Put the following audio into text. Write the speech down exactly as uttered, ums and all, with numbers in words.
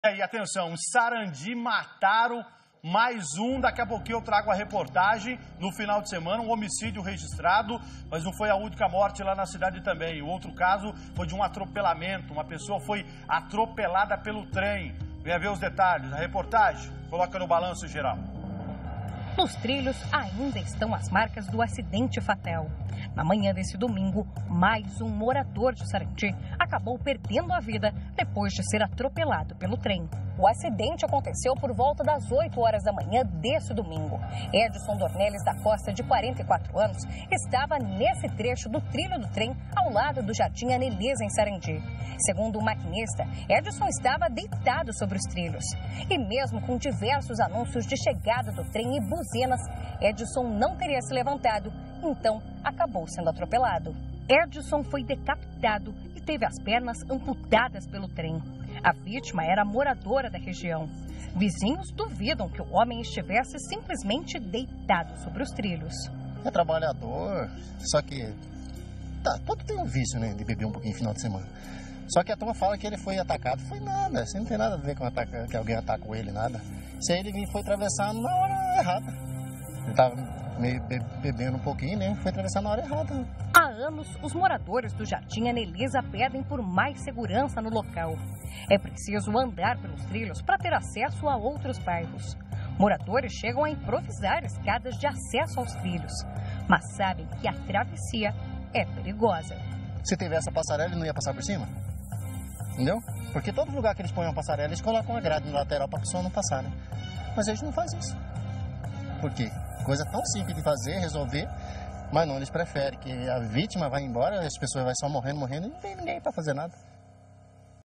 E atenção, Sarandi mataram mais um, daqui a pouquinho eu trago a reportagem no final de semana, um homicídio registrado, mas não foi a única morte lá na cidade também. O outro caso foi de um atropelamento, uma pessoa foi atropelada pelo trem. Venha ver os detalhes, a reportagem coloca no balanço geral. Nos trilhos ainda estão as marcas do acidente fatal. Na manhã desse domingo, mais um morador de Sarandi acabou perdendo a vida depois de ser atropelado pelo trem. O acidente aconteceu por volta das oito horas da manhã desse domingo. Edson Dornelles da Costa, de quarenta e quatro anos, estava nesse trecho do trilho do trem ao lado do Jardim Anelisa, em Sarandi. Segundo o maquinista, Edson estava deitado sobre os trilhos. E mesmo com diversos anúncios de chegada do trem e buzinas, Edson não teria se levantado, então acabou sendo atropelado. Edson foi decapitado e teve as pernas amputadas pelo trem. A vítima era moradora da região. Vizinhos duvidam que o homem estivesse simplesmente deitado sobre os trilhos. É trabalhador, só que tá, todo tem um vício, né, de beber um pouquinho no final de semana. Só que a turma fala que ele foi atacado. Foi nada, isso não tem nada a ver com ataca, que alguém atacou ele, nada. Se ele foi atravessar na hora errada. Ele estava meio bebendo um pouquinho, né? Foi atravessar na hora errada. Há anos, os moradores do Jardim Anelisa pedem por mais segurança no local. É preciso andar pelos trilhos para ter acesso a outros bairros. Moradores chegam a improvisar escadas de acesso aos trilhos, mas sabem que a travessia é perigosa. Se tivesse a passarela, ele não ia passar por cima? Entendeu? Porque todo lugar que eles põem uma passarela, eles colocam uma grade no lateral para a pessoa não passar, né? Mas eles não fazem isso. Por quê? Coisa tão simples de fazer, resolver, mas não, eles preferem que a vítima vá embora, as pessoas vão só morrendo, morrendo, e não tem ninguém para fazer nada.